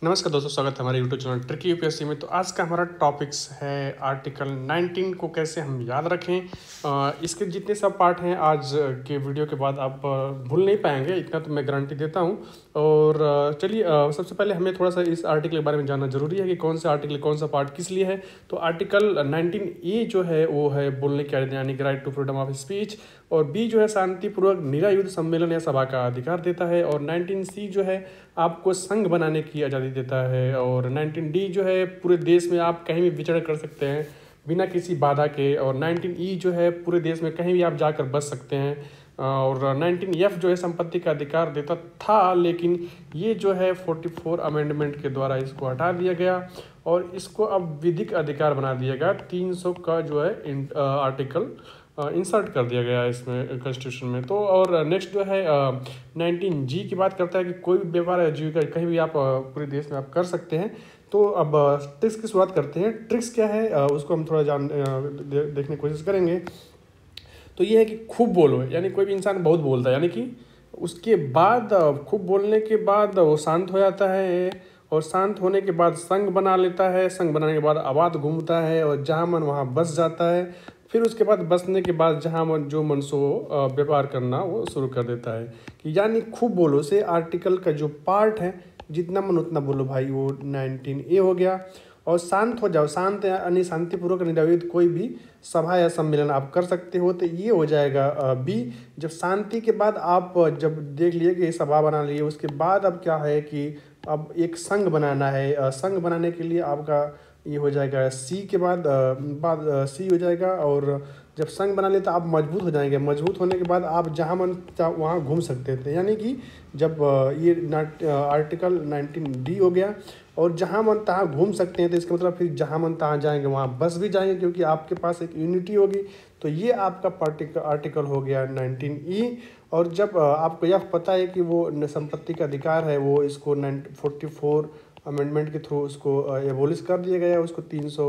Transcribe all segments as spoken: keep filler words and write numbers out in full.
नमस्कार दोस्तों, स्वागत है हमारे यूट्यूब चैनल ट्रिकी यूपीएससी में। तो आज का हमारा टॉपिक्स है आर्टिकल नाइनटीन को कैसे हम याद रखें। अ, इसके जितने सब पार्ट हैं आज के वीडियो के बाद आप अ, भूल नहीं पाएंगे, इतना तो मैं गारंटी देता हूं। और अ, चलिए, अ, सबसे पहले हमें थोड़ा सा इस आर्टिकल के बारे में जानना जरूरी है कि कौन सा आर्टिकल कौन सा पार्ट किस लिए है। तो आर्टिकल नाइनटीन ए जो है वो है बोलने की आज़ादी यानी कि right to freedom of speech, और बी जो है शांतिपूर्वक निरायुध सम्मेलन या सभा का अधिकार देता है, और नाइनटीन सी जो है आपको संघ बनाने की आज़ादी देता है, और नाइनटीन डी जो है पूरे देश में आप कहीं भी विचरण कर सकते हैं बिना किसी बाधा के, और नाइनटीन ई जो है पूरे देश में कहीं भी आप जाकर बस सकते हैं, और नाइनटीन एफ जो है संपत्ति का अधिकार देता था, लेकिन ये जो है फोर्टी फोर अमेंडमेंट के द्वारा इसको हटा दिया गया और इसको अब विधिक अधिकार बना दिया गया। तीन सौ का जो है आर्टिकल इंसर्ट कर दिया गया है इसमें कॉन्स्टिट्यूशन में। तो और नेक्स्ट जो है नाइनटीन जी की बात करता है कि कोई भी व्यापार या जीविका कहीं भी आप अ, पूरे देश में आप कर सकते हैं। तो अब ट्रिक्स की शुरुआत करते हैं। ट्रिक्स क्या है अ, उसको हम थोड़ा जान अ, दे, देखने की कोशिश करेंगे। तो ये है कि खूब बोलो, यानी कोई भी इंसान बहुत बोलता है, यानी कि उसके बाद अ, खूब बोलने के बाद वो शांत हो जाता है, और शांत होने के बाद संघ बना लेता है, संघ बनाने के बाद आबाद घूमता है और जहाँ मन वहाँ बस जाता है। फिर उसके बाद बसने के बाद जहाँ मन जो मन सो अ, व्यापार करना वो शुरू कर देता है। कि यानी खूब बोलो से आर्टिकल का जो पार्ट है, जितना मन उतना बोलो भाई, वो नाइनटीन ए हो गया। और शांत हो जाओ, शांत यानी शांतिपूर्वक निरायुध कोई भी सभा या सम्मेलन आप कर सकते हो, तो ये हो जाएगा बी। जब शांति के बाद आप जब देख लिए कि सभा बना लिए, उसके बाद अब क्या है कि अब एक संघ बनाना है। अ, संघ बनाने के लिए आपका ये हो जाएगा सी के बाद अ, बाद सी हो जाएगा। और जब संघ बना लिए तो आप मजबूत हो जाएंगे। मजबूत होने के बाद आप जहाँ मन चाह वहाँ घूम सकते थे, यानी कि जब अ, ये नाट आर्टिकल नाइनटीन डी हो गया और जहाँ मन तहाँ घूम सकते हैं, तो इसका मतलब फिर जहाँ मन तहाँ जाएंगे, वहाँ बस भी जाएंगे, क्योंकि आपके पास एक यूनिटी होगी। तो ये आपका पार्टिकल आर्टिकल हो गया नाइनटीन ई। और जब अ, आपको यह पता है कि वो न- संपत्ति का अधिकार है, वो इसको नाइनटीन फोर्टी फोर अमेंडमेंट के थ्रू उसको एबोलिश कर दिया गया, उसको तीन सौ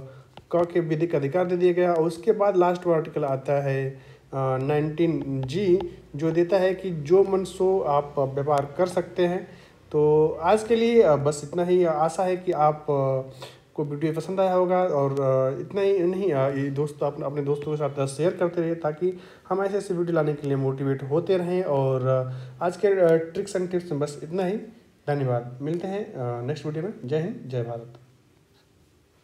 क के विधिक अधिकार दे दिया गया। और उसके बाद लास्ट आर्टिकल आता है नाइनटीन जी, जो देता है कि जो मन सो आप व्यापार कर सकते हैं। तो आज के लिए अ, बस इतना ही। आशा है कि आप अ, को वीडियो पसंद आया होगा, और अ, इतना ही नहीं, अ, ये दोस्तों अपने अपने दोस्तों के साथ शेयर करते रहिए, ताकि हम ऐसे ऐसे वीडियो लाने के लिए मोटिवेट होते रहें। और अ, आज के ट्रिक्स एंड टिप्स में बस इतना ही। धन्यवाद। मिलते हैं नेक्स्ट वीडियो में। जय हिंद, जय भारत।